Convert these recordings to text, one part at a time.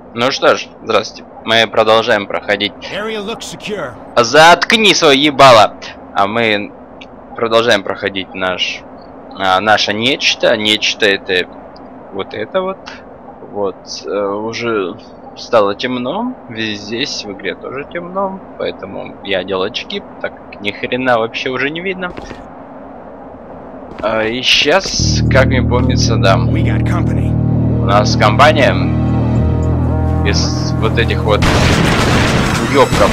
Ну что ж, здравствуйте. Мы продолжаем проходить. Заткни свое ебало. А мы продолжаем проходить наше нечто. Нечто это вот это вот. Вот. Уже стало темно. Здесь в игре тоже темно. Поэтому я одел очки, так как ни хрена вообще уже не видно. И сейчас, как мне помнится, да. У нас компания из вот этих вот ёбков.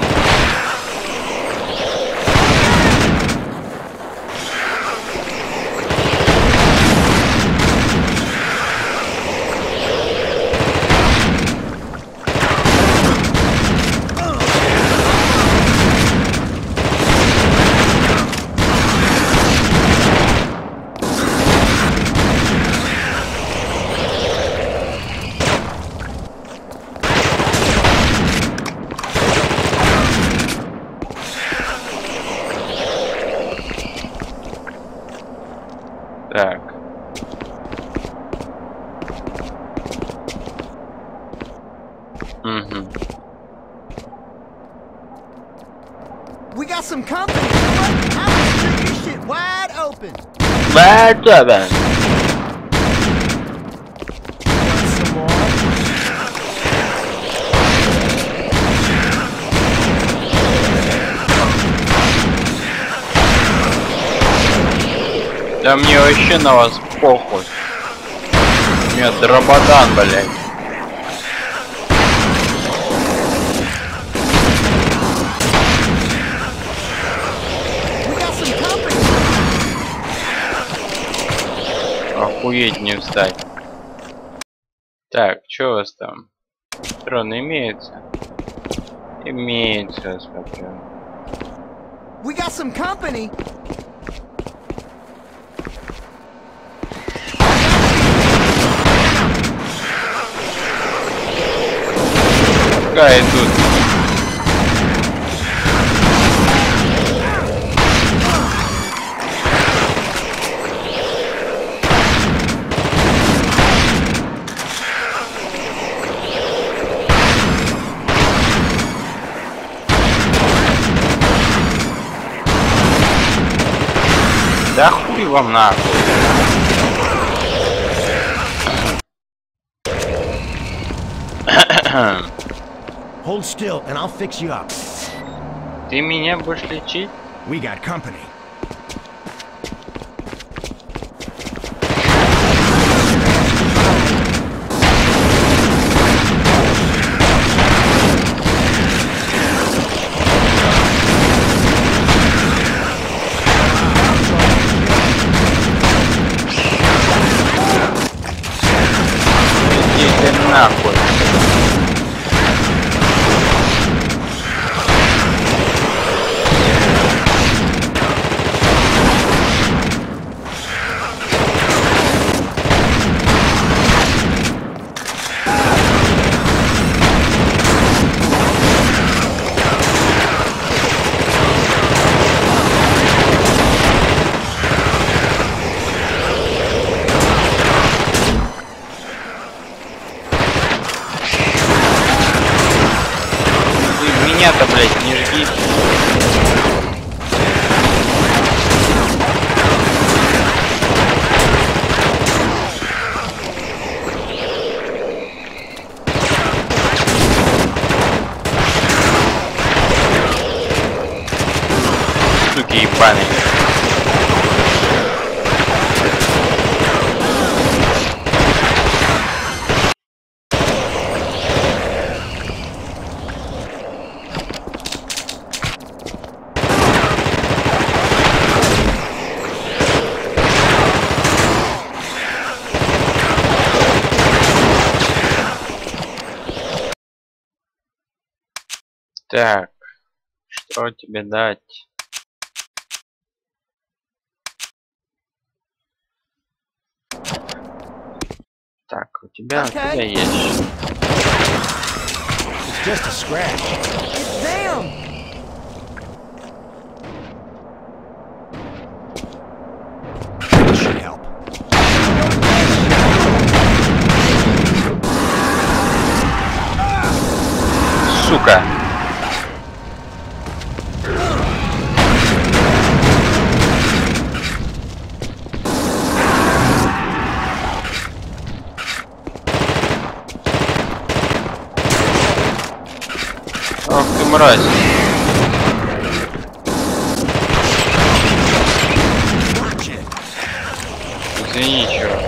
Так. Угу. We got some company. I'm gonna shoot your shit wide open. Wide open. Want some more? Да мне вообще на вас похуй. У меня дрободан, блядь. Охуеть не встать. Так, что у вас там? Трон имеется? Имеется, я смотрю. We got some company. Пускай идут. Да хуй вам нахуй. Hold still and I'll fix you up. Ты меня будешь лечить? We got company. Иди ты нахуй. Меня-то, блядь, не жги. Суки ебаные. Так, что тебе дать? Так, у тебя есть. It's just a scratch. It's them. This should help. сука. Ах ты мразь. Извини, чё.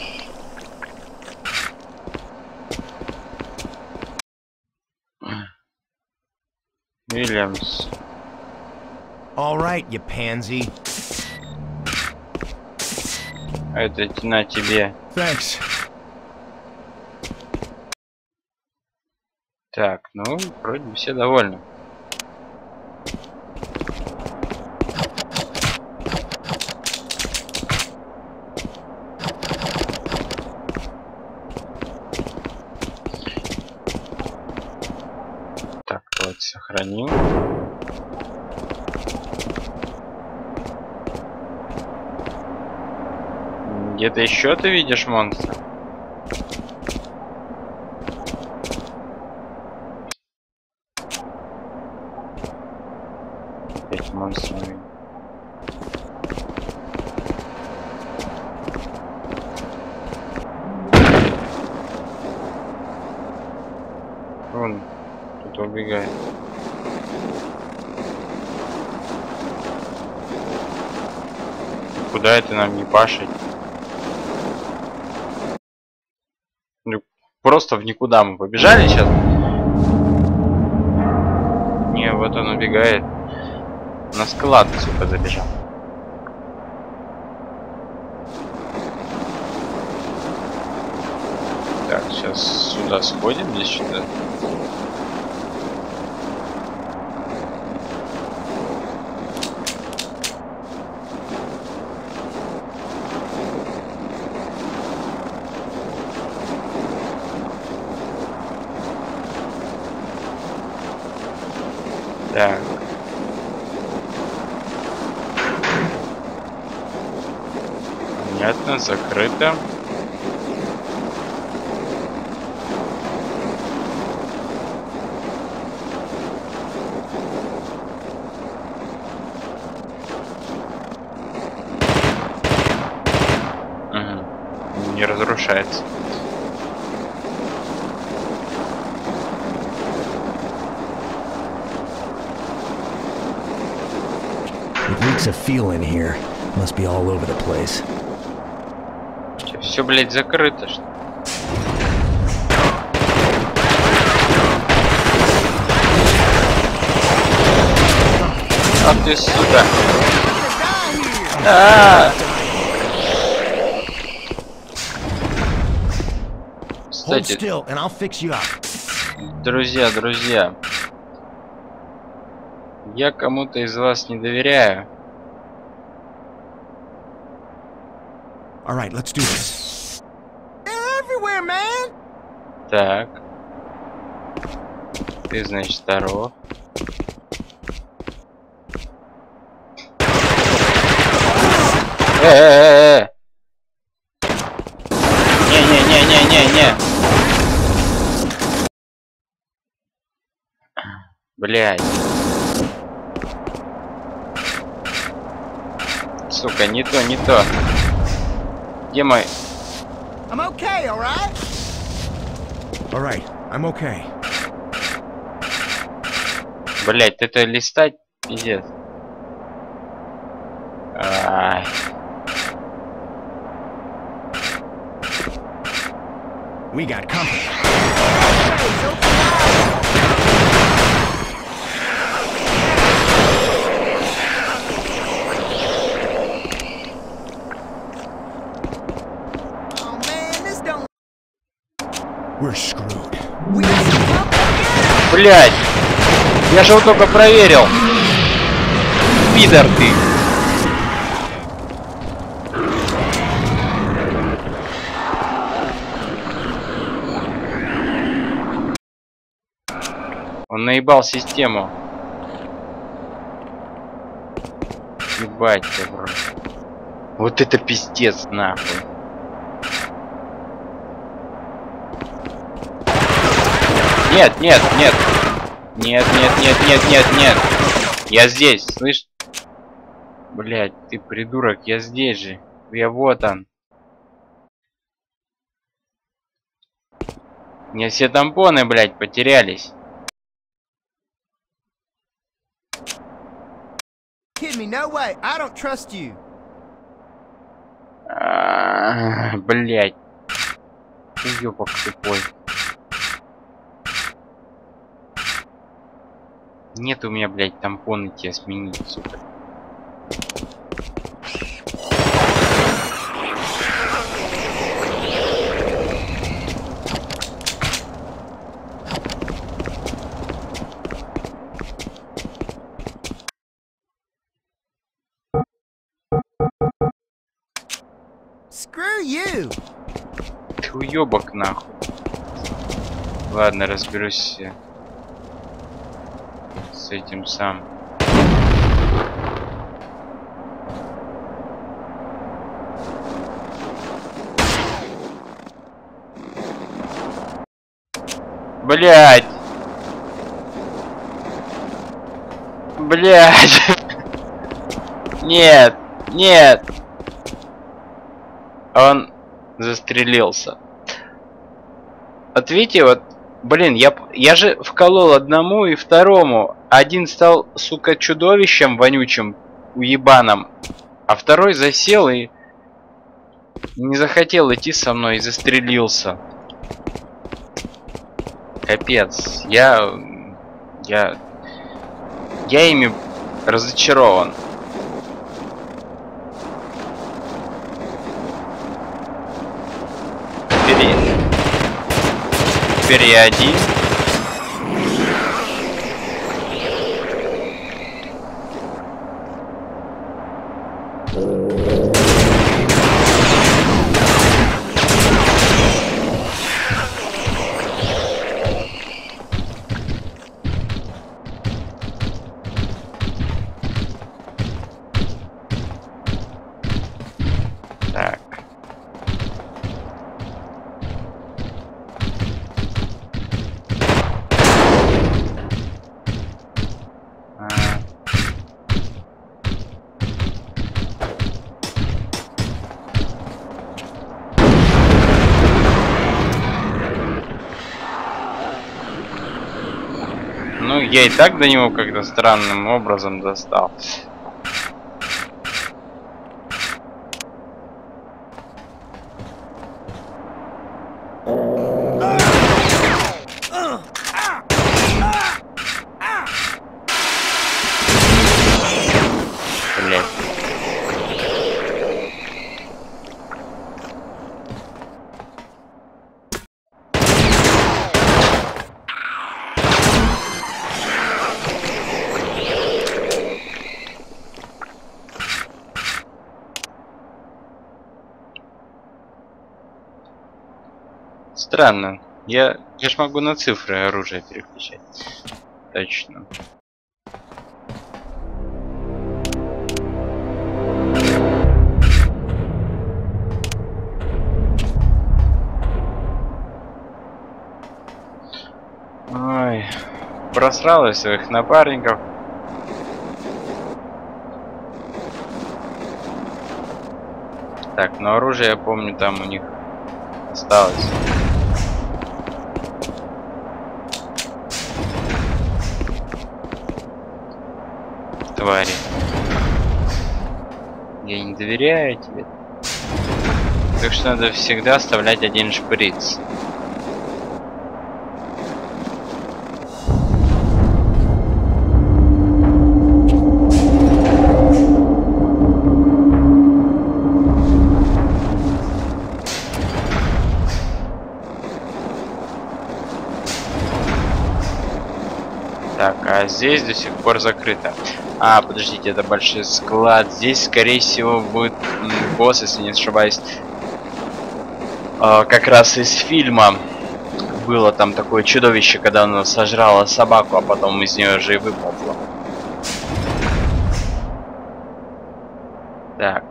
Вильямс. All right, you pansy. Это на тебе. Thanks. Так, ну, вроде бы все довольны. Так, вот, сохранил. Где-то еще ты видишь монстра? Опять монстра не видно. Вон, кто-то убегает. Куда это нам не пашет? Ну, просто в никуда мы побежали сейчас. Не, вот он убегает. На склад, сука, забежал. Так, сейчас сюда сходим, здесь что-то. Так. Понятно, закрыто. Угу. Не разрушается. It reeks of fuel in here. Must be all over the place. Все, блядь, закрыто, что? Ах ты, сука. Кстати, друзья, я кому-то из вас не доверяю. All right, let's do this. They're everywhere, man. Так. Ты, значит, здоров. Не. Блядь. Сука, не то. Где мой? I'm okay, all right? All right, I'm okay. Блять, это листать пиздец. Ай. We got company. Oh man, this don't. We're screwed. We got some company. Блять, я же его только проверил. Пидор ты. Он наебал систему. Ебать, бро. Вот это пиздец, нахуй. Нет. Нет, нет, нет, нет, нет, нет. Я здесь, слышь? Блять, ты придурок, я здесь же. Я вот он. У меня все тампоны, блять, потерялись. Kidding me? No way. I don't trust you. Блять. Уёбок тупой. Нет у меня, блять, тампоны тебе сменить, сука. Screw you. Ты уёбок нахуй. Ладно, разберусь с этим сам. Блять! Блять! Нет! Нет! Он застрелился. Вот видите, вот, блин, я же вколол одному и второму. Один стал, сука, чудовищем вонючим, уебаном, а второй засел и не захотел идти со мной и застрелился. Капец, я ими разочарован. Теперь я один. Так. Ну, я и так до него как-то странным образом достал. Блять. Странно. Я ж могу на цифры оружие переключать. Точно. Ой, просрал я своих напарников. Так, но оружие, я помню, там у них осталось. Твари. Я не доверяю тебе. Так что надо всегда оставлять один шприц. Так, а здесь до сих пор закрыто. А, подождите, это большой склад. Здесь, скорее всего, будет босс, если не ошибаюсь. Как раз из фильма было там такое чудовище, когда оно сожрало собаку, а потом из нее же и выползло. Так.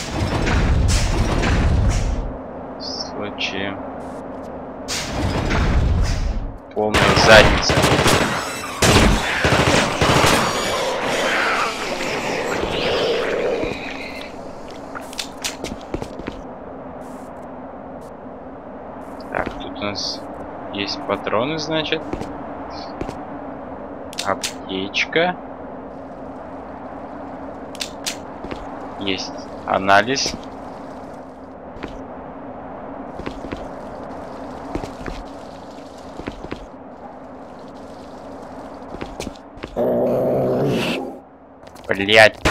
В случае полной задницы. Есть патроны, значит. Аптечка. Есть анализ. Блять.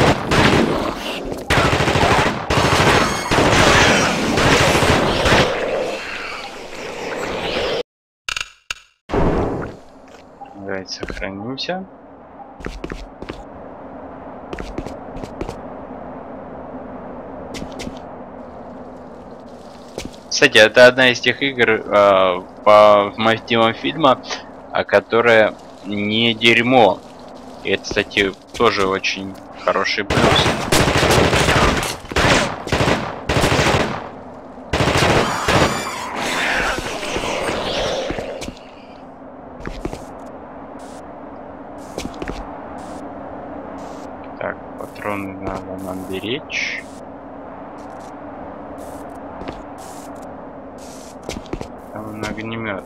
Давайте сохранимся. Кстати, это одна из тех игр по мотивам фильма, которая не дерьмо. И это, кстати, тоже очень хороший плюс. Так, патроны надо нам беречь. Там огнемет.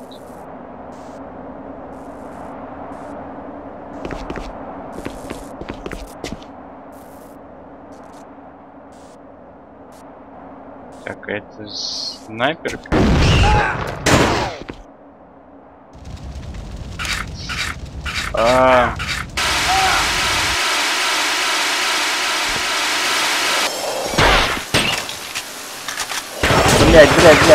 Так, это снайперка. Блять.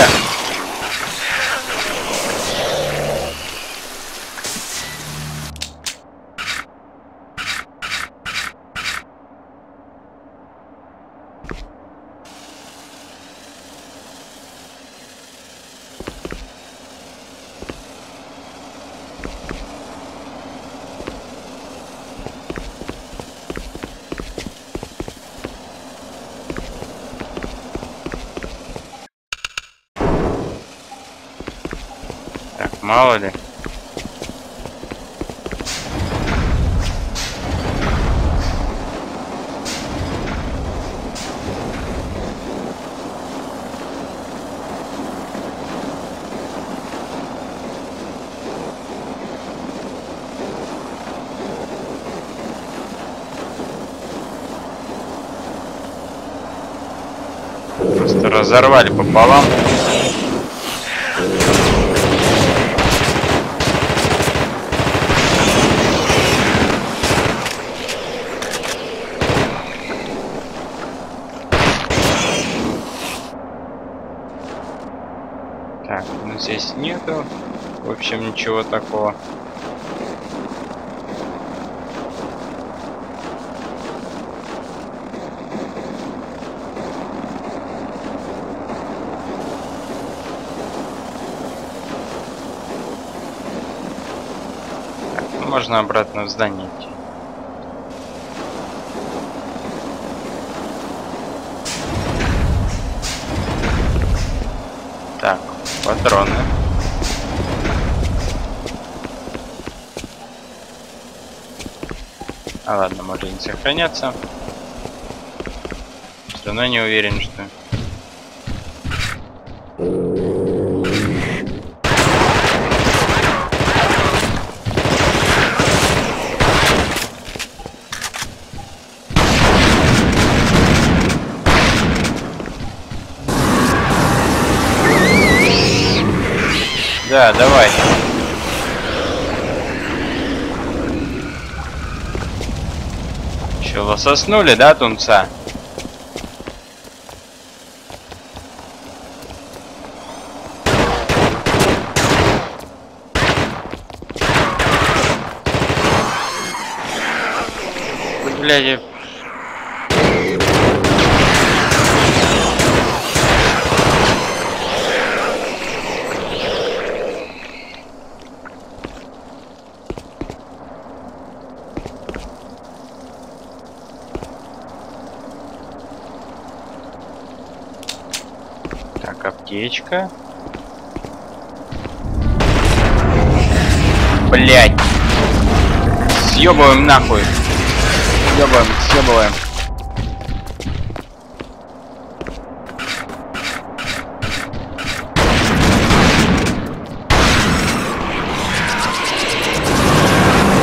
Так, мало ли. Просто разорвали пополам. Так, ну здесь нету, в общем, ничего такого. Так, ну можно обратно в здание идти. Так, патроны. А ладно, может не сохраняться. Все равно не уверен, что... Да, давай. Че, лососнули, да, тунца? Блядь. Так, аптечка. Блять. Съебываем нахуй. Съебываем.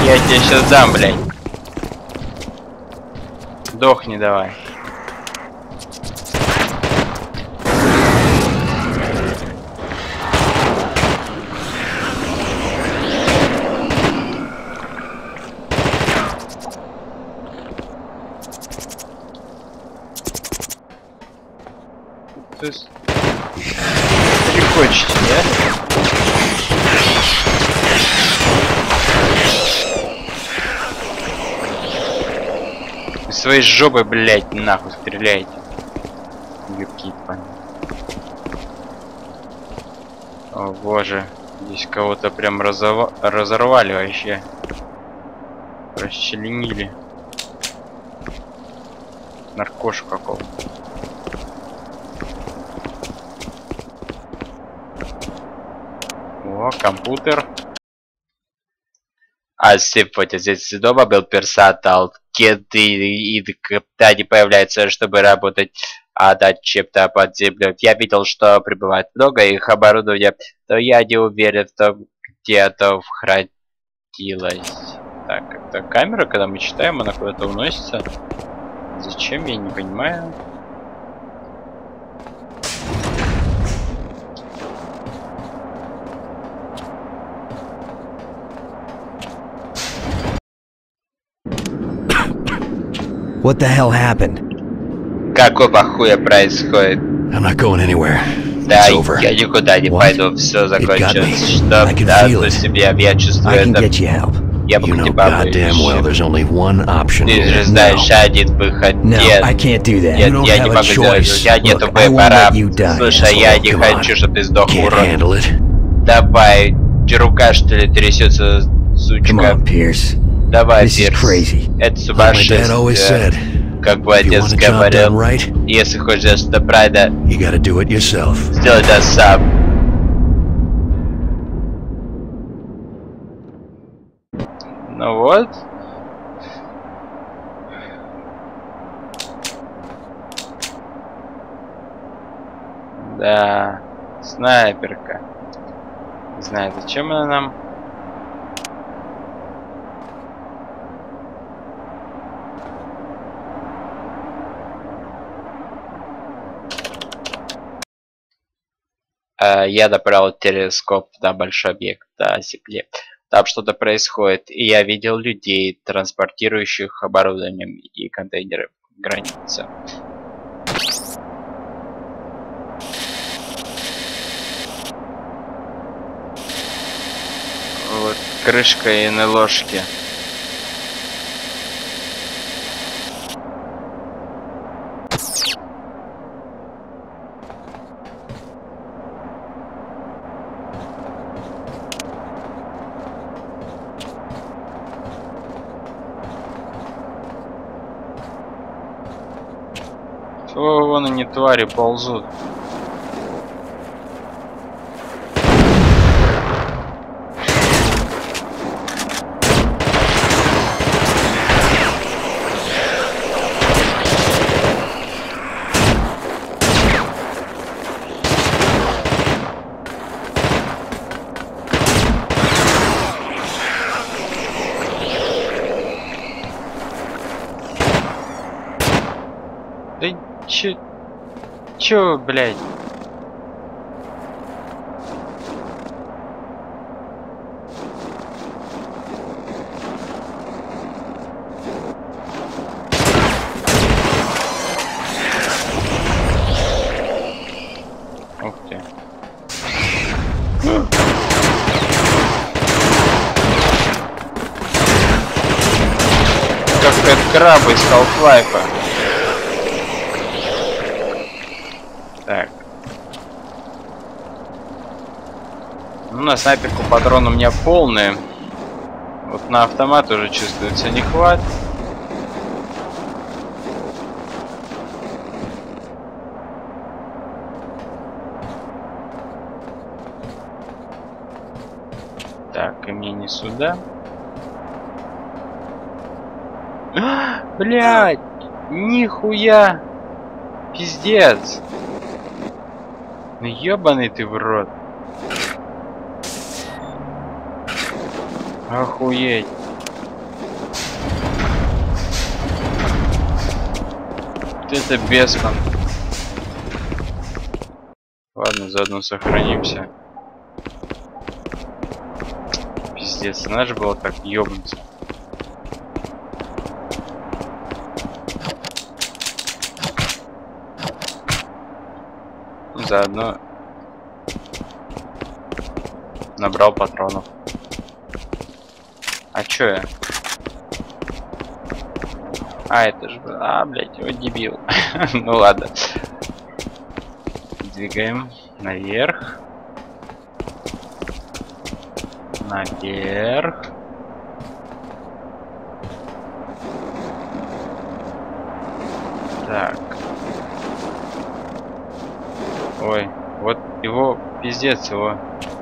Я тебе сейчас дам, блядь. Дохни давай. То есть... Перекочите, да? Из своей жопы, блядь, нахуй стреляйте. Юбки ебаные. О боже. Здесь кого-то прям разорвали вообще. Расчленили. Наркошу какого-то. О, компьютер. А сегодня здесь дома был персонал, и когда не появляется, чтобы работать, а дать чем-то под землю. Я видел, что прибывает много их оборудования, но я не уверен в том, где оно хранилось. Так, это камера, когда мы читаем, она куда-то уносится. Зачем, я не понимаю. What the hell happened? Какого хуя происходит? I'm not going anywhere. Да, It's over. я никуда не пойду, все закончилось. Что I can да, feel за it. себя, я чувствую I can это. get you help. Я You могу know тебя goddamn well there's only one option Ты же here. знаешь один выход. No, Нет, I can't do that. я You don't не have a могу сделать. choice. У тебя нету Look, I won't выбора. let you die, Слушай, я asshole. не Come хочу, on. чтобы ты сдох, Can't урод. handle it. Давай, рука что ли трясется, Come сучка. on, Pierce. Давай, This is Пирс. crazy. Это Like my dad always сумасшествие. said, Как бы if you отец want a job говорил, done right, если хочешь что-то правильно, you gotta do it yourself. сделай это сам. Ну вот. Да, снайперка. Не знаю, зачем она нам. Я направил телескоп на большой объект на Земле. Там что-то происходит, и я видел людей, транспортирующих оборудование и контейнеры к границе. Вот крышка и на ложке. О, вон они, твари, ползут. Да чё, блядь? Ух ты. Как крабы из Half-Life. Так. Ну, на снайперку патроны у меня полные. Вот на автомат уже чувствуется нехват. Так, и мне не сюда. Блять! Нихуя! Пиздец! Ну ёбаный ты в рот. Охуеть. это бескон. Ладно, заодно сохранимся. Пиздец, надо же было так ёбнуться. Заодно набрал патронов. А чё я? А, это же... А, блядь, вот дебил. Ну ладно. Двигаем наверх. Наверх. Так. Ой, вот его пиздец, его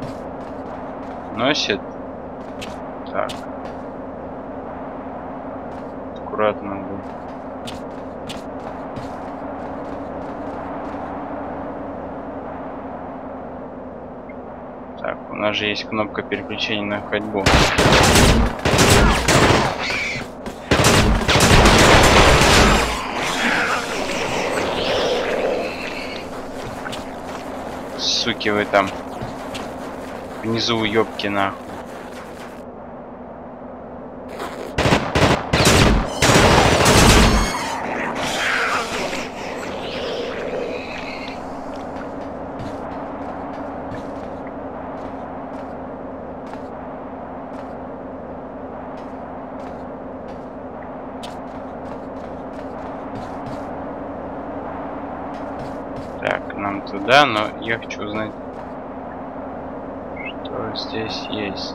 носит. Так. Аккуратно надо. Так, у нас же есть кнопка переключения на ходьбу. Суки вы там. Внизу уёбки нахуй. Так, нам туда, но я хочу узнать, что здесь есть.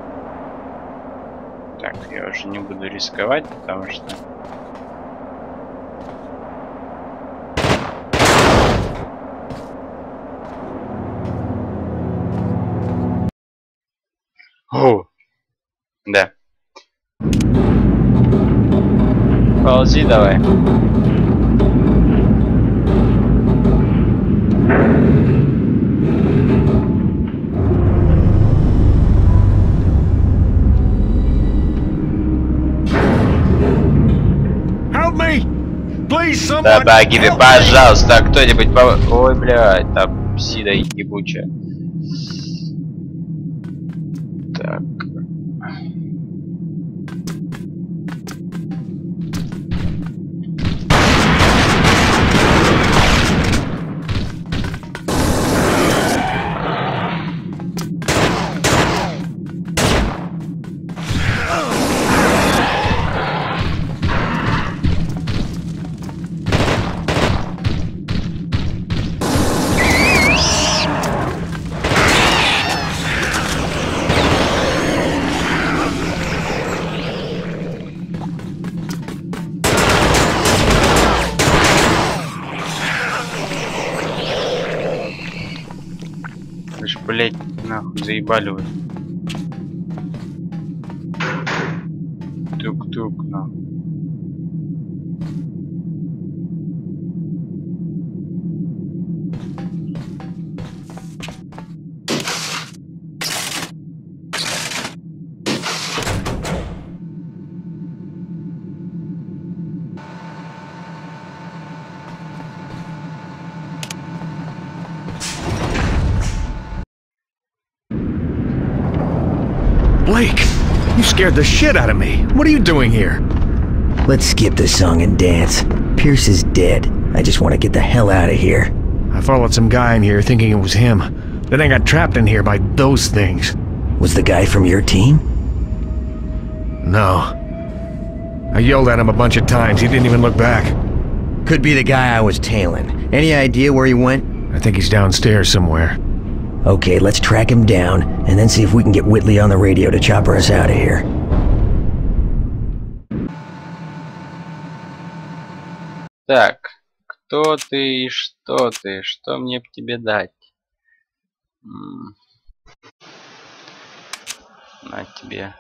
Так, я уже не буду рисковать, потому что... О! Да. Ползи давай. Помогите, пожалуйста, кто-нибудь Ой, блядь, там сида ебучая. Так. Блять, нахуй, заебали вы. Тук-тук, нахуй. Blake, you scared the shit out of me. What are you doing here? Let's skip the song and dance. Pierce is dead. I just want to get the hell out of here. I followed some guy in here thinking it was him. Then I got trapped in here by those things. Was the guy from your team? No. I yelled at him a bunch of times. He didn't even look back. Could be the guy I was tailing. Any idea where he went? I think he's downstairs somewhere. Okay, let's track him down, and then see if we can get Whitley on the radio to chopper us out of here. Так, кто ты и что ты? Что мне тебе дать? На тебе.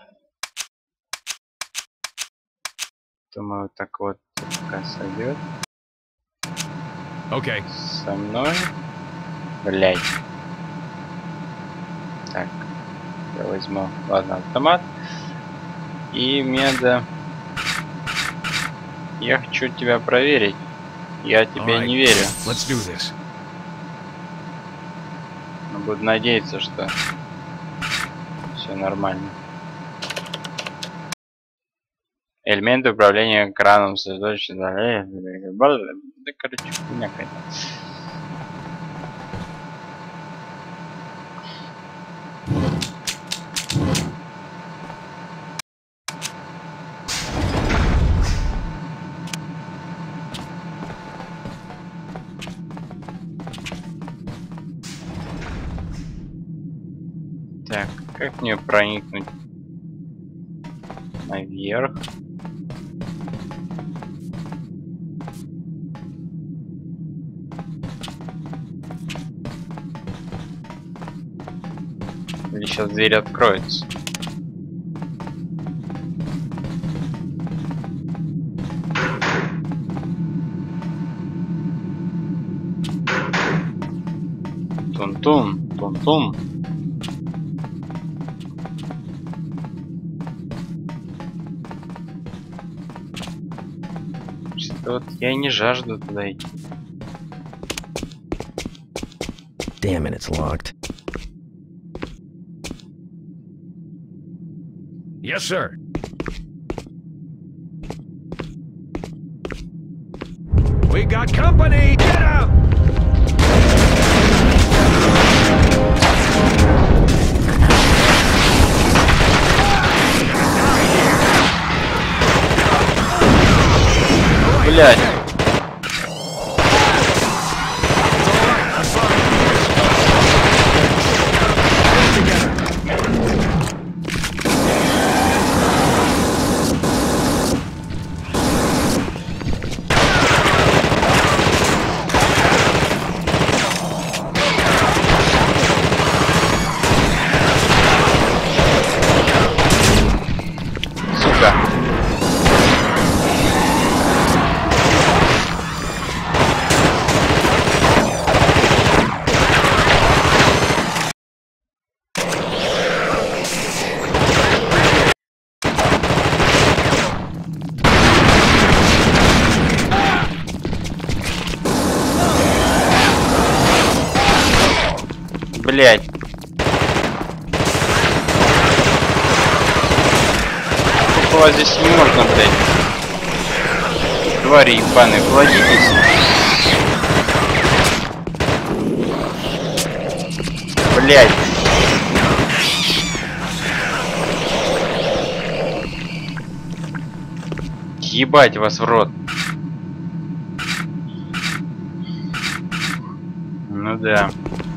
Думаю, вот так вот пока сойдет. Okay. Со мной. Блять. Так, я возьму, ладно, автомат. И мне надо... Я хочу тебя проверить. Я тебе не верю. Let's do this. Но буду надеяться, что все нормально. Элементы управления экраном, сосредоточие, да, короче, хуйня какая-то. Так, как мне проникнуть наверх? Или сейчас дверь откроется? Тун-тун, тун-тун. Что-то вот я и не жажду туда идти. Damn it, it's locked. Yes, sir. We got company! Get out! Блядь. Сука. Блять. У вас здесь не можно, блять. Твари ебаные, плодитесь. Блять. Ебать вас в рот. Ну да.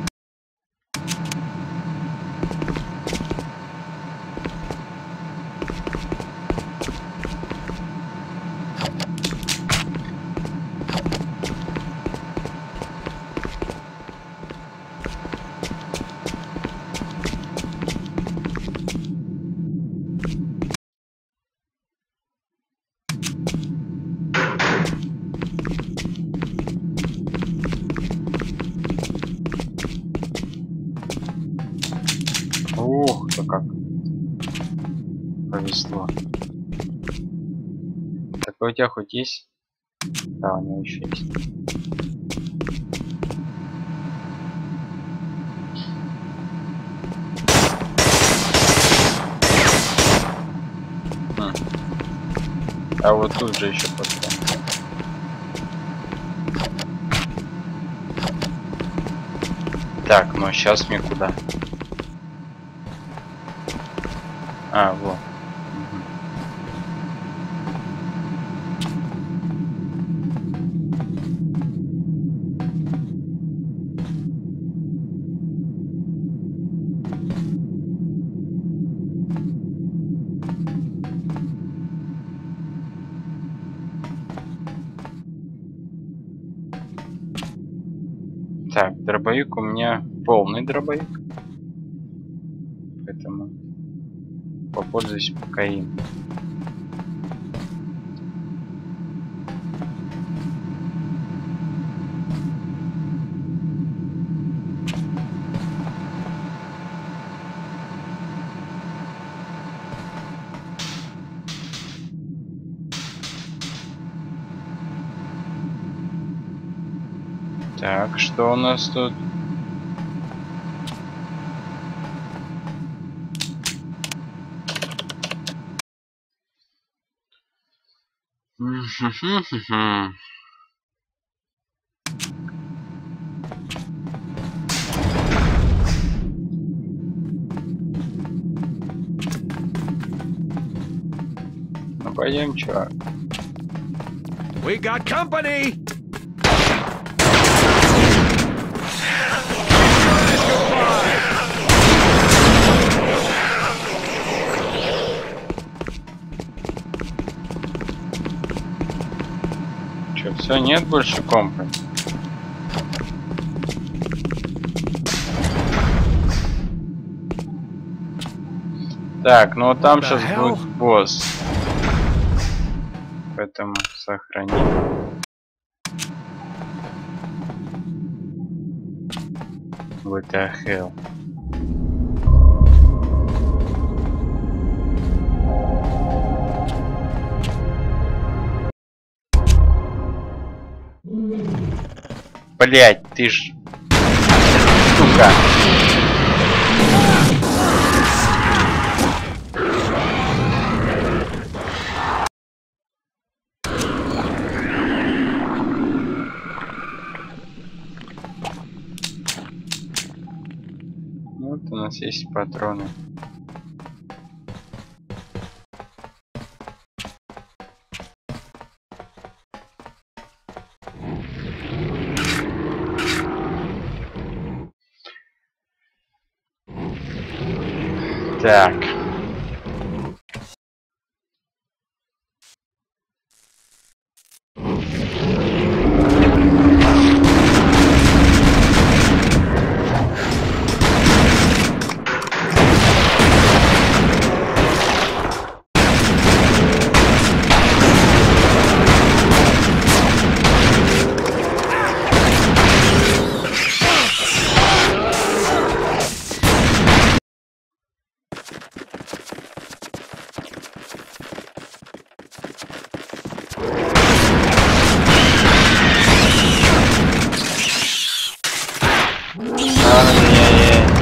Ух, то как повезло. Такой у тебя хоть есть? Да, у него еще есть. А вот тут же еще патроны. Так, ну сейчас мне куда? А, вот. Так, дробовик у меня полный дробовик. Поэтому попользуюсь пока им. Так, что у нас тут? Ну пойдем, чувак. We got company! Че, все, нет больше компа? Так, ну вот там What the сейчас hell? будет босс. Поэтому сохраним. What the hell? Блять, ты ж... Сука. Вот у нас есть патроны. Так. Ай-яй-яй.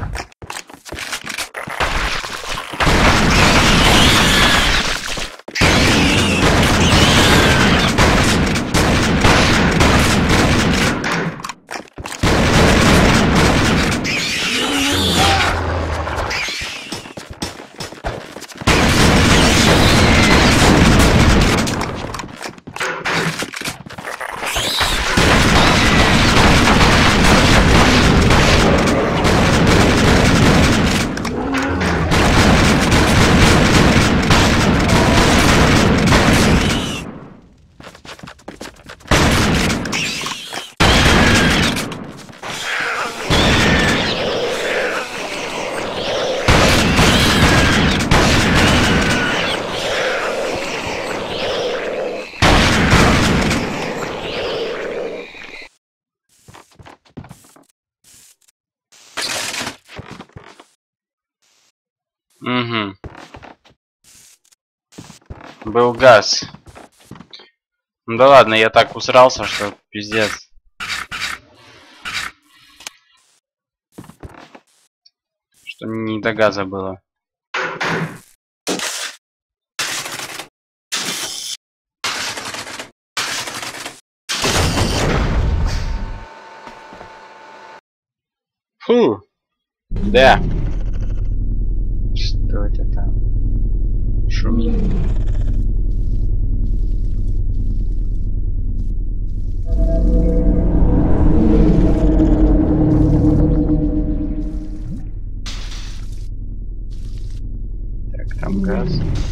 Угу. Был газ. Ну да ладно, я так усрался, что пиздец. Что не до газа было. Фу. Да. Что это там? Шумит. Так, там газ.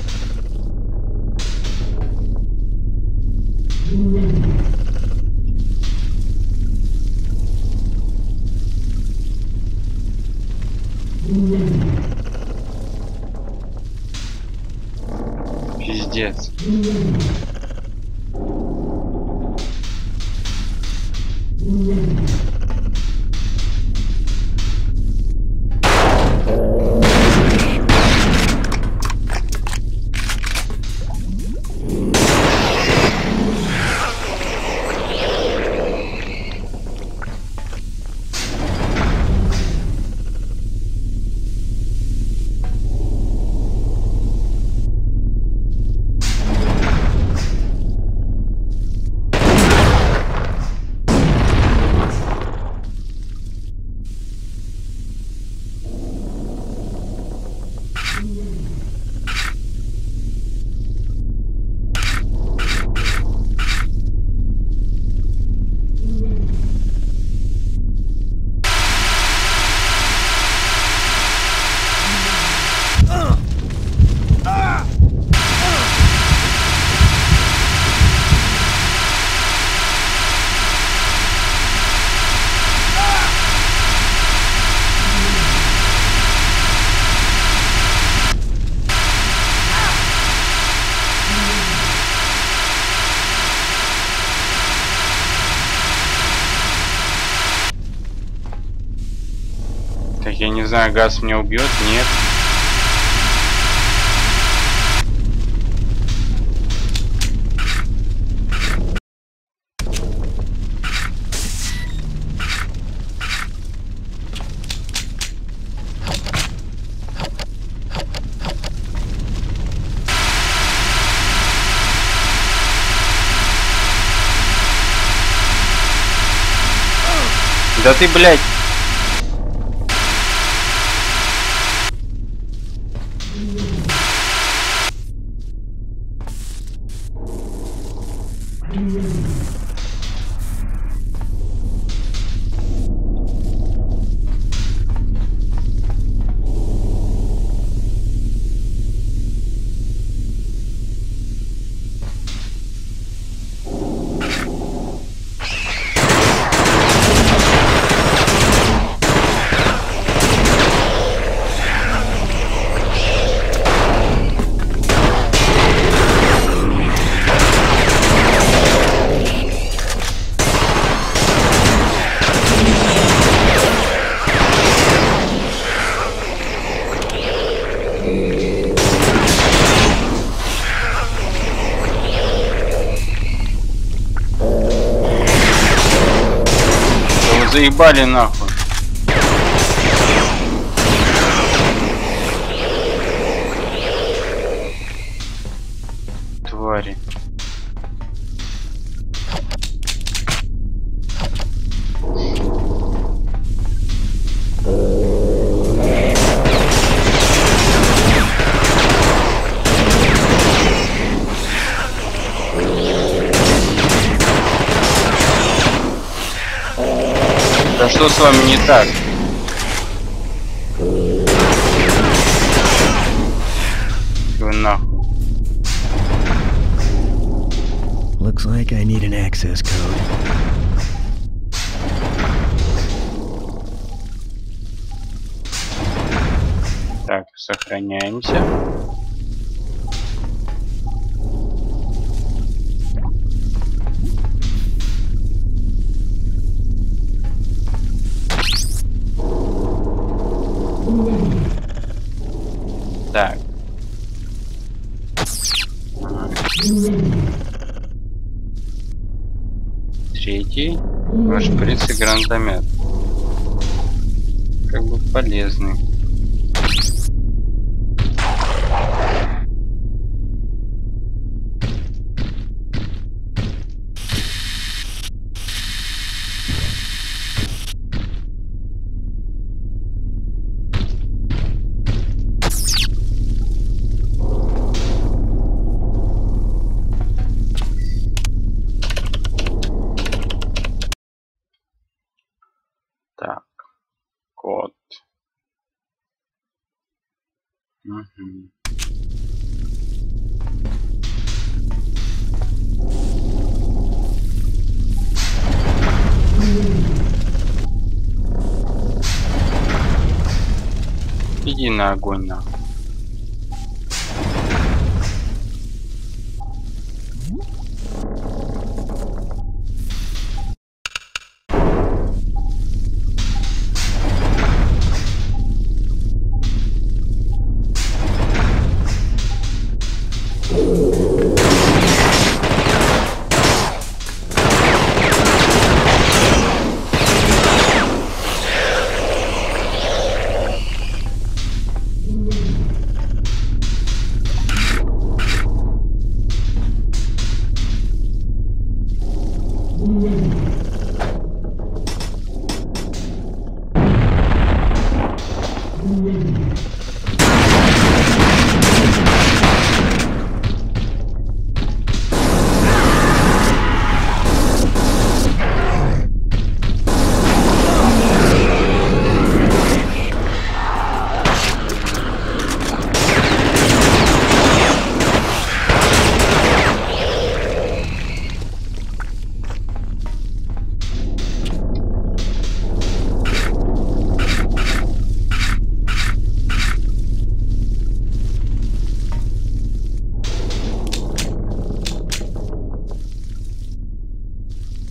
Пиздец. знаю, газ меня убьет, нет. Да ты, блядь. Заебали нахуй. Твари. Да что с вами не так? Вы нахуй. Looks like I need an access code. Так, сохраняемся. Так. Третий. Ваш шприц и гранатомет. Как бы полезный. Так, код. Угу. Иди на огонь, нахуй.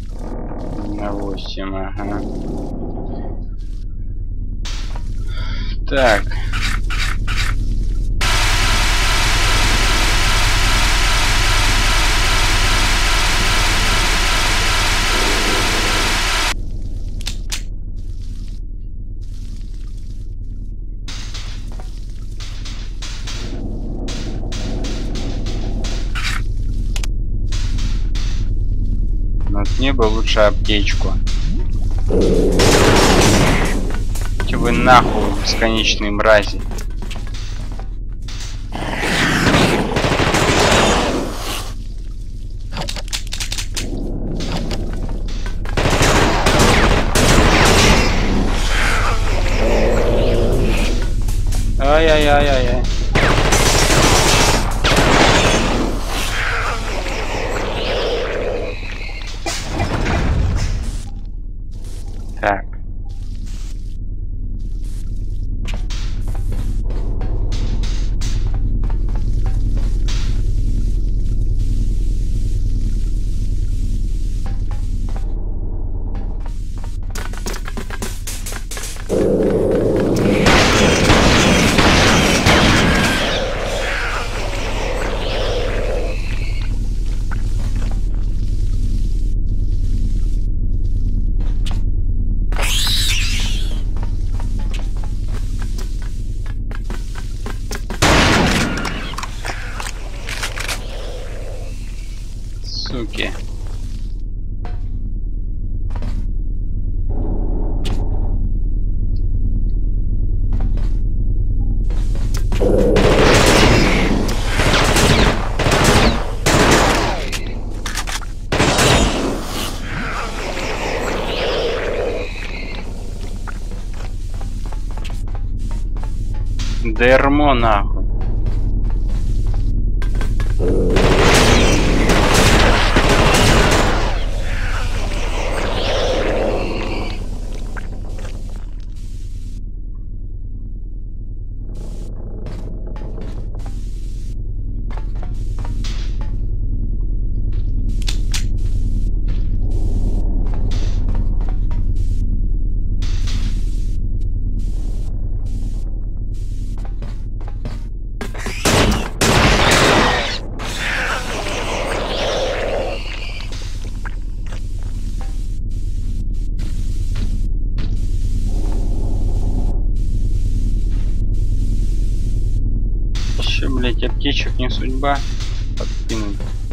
На 8, ага. Так. Над небо лучше аптечку. Идите вы нахуй, бесконечные мрази. Ай-яй-яй-яй-яй. Так. Суки. Дерьмо нахуй. Еще, блять, аптечек не судьба подкинуть.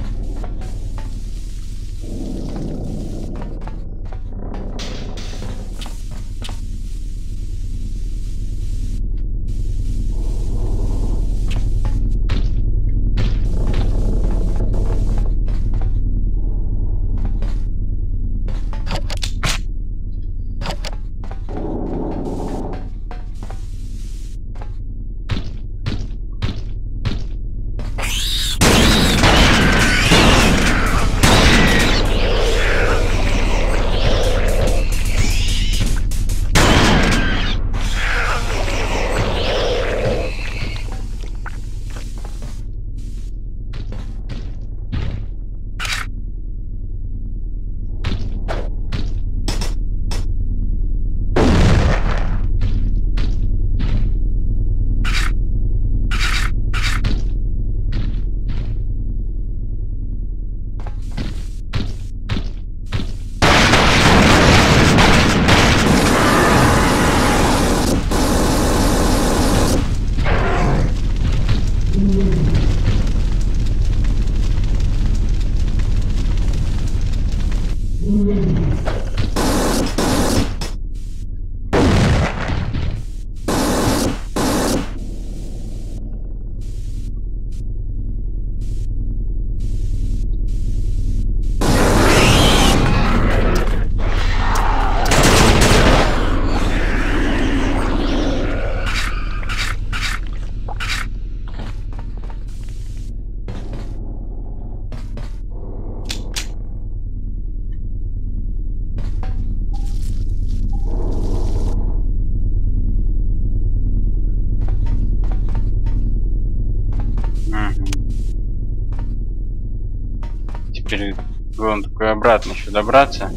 Теперь он такой обратно еще добраться.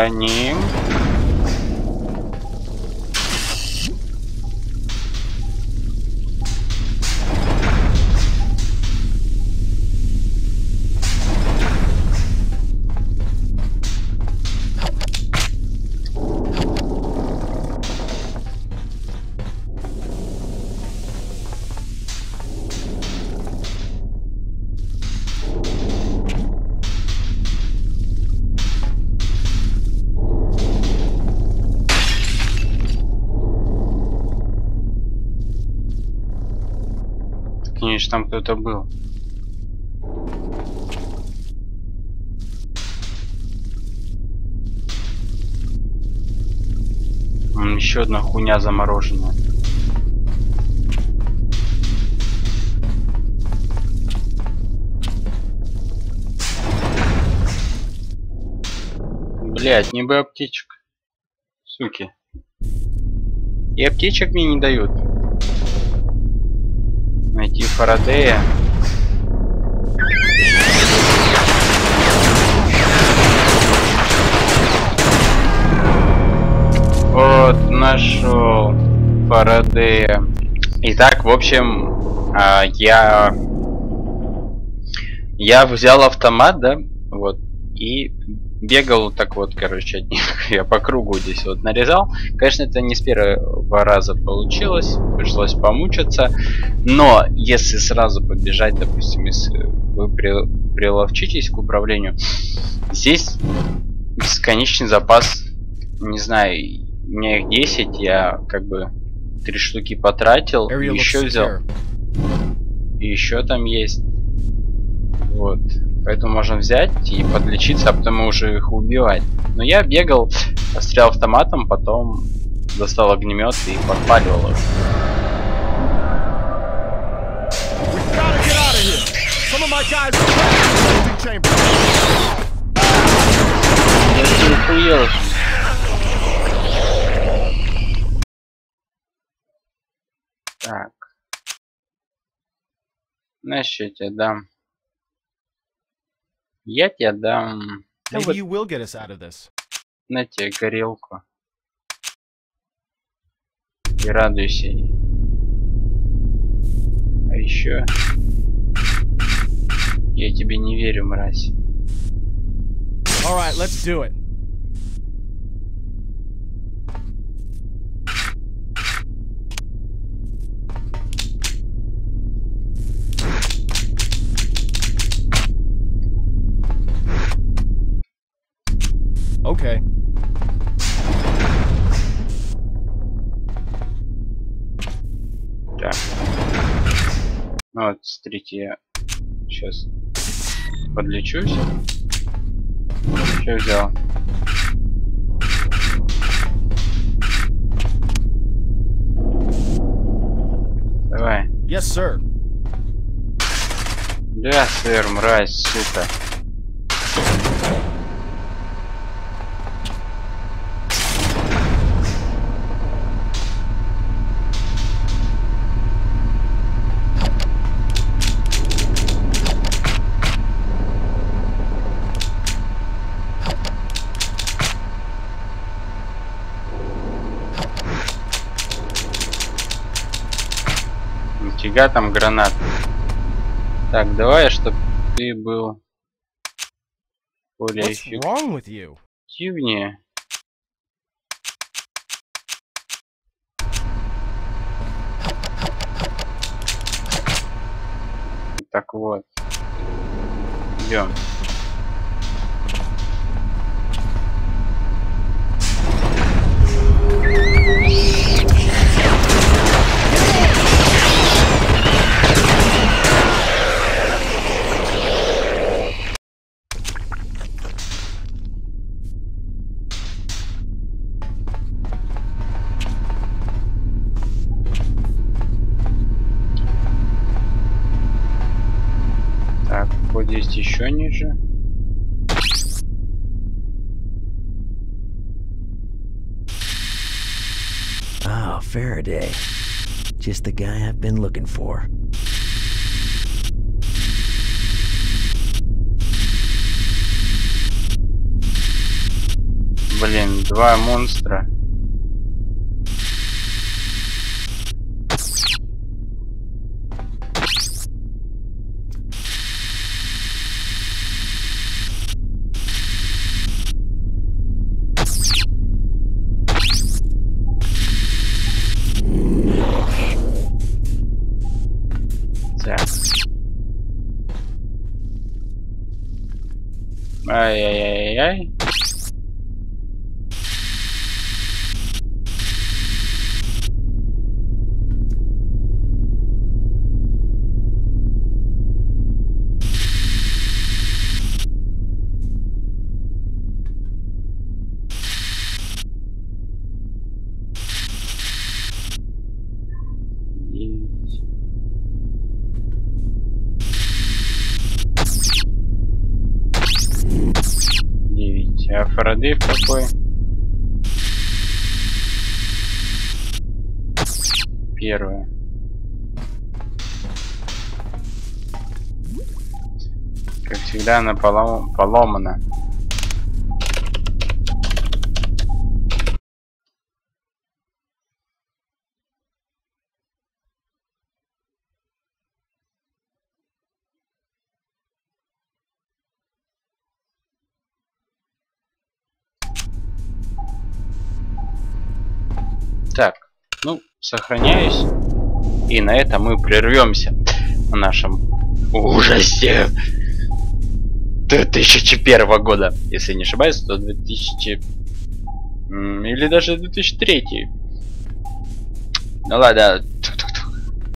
сохраним. Конечно, там кто-то был. Еще одна хуйня замороженная. Блять, не бы аптечек. Суки. И аптечек мне не дают. Найти Фарадея. Вот, нашел Фарадея. Итак, в общем, я взял автомат, да, вот, и бегал так вот, короче, от них. Я по кругу здесь вот нарезал. Конечно, это не с первого раза получилось, пришлось помучиться. Но если сразу побежать, допустим, если вы приловчитесь к управлению, здесь бесконечный запас, не знаю, у меня их 10, я как бы 3 штуки потратил, еще взял. И еще там есть. Вот. Поэтому можно взять и подлечиться, а потом уже их убивать. Но я бегал, стрелял автоматом, потом достал огнемет и подпаливал их. Я охуел. Так. Знаешь, что я тебе дам? Я тебе дам... Ну, вот, на тебе горелку. И радуйся. А еще... Я тебе не верю, мразь. Alright, let's do it. Okay. Так. Ну вот, смотрите, я сейчас подлечусь. Что взял? Давай. Yes, sir. Да, сэр, мразь, сука. Нифига там гранат. Так, давай, чтобы ты был более эффективнее. Так вот. Идем. Так, вот здесь еще ниже. Ah, Faraday. Just the guy I've been looking for. Блин, два монстра. Так. Ай-яй-яй-яй. А Фарадей какой? Первое. Как всегда, она поломана. Так, ну, сохраняюсь. И на этом мы прервемся в нашем ужасе 2001 года. Если не ошибаюсь, то 2000... Или даже 2003. Ну ладно,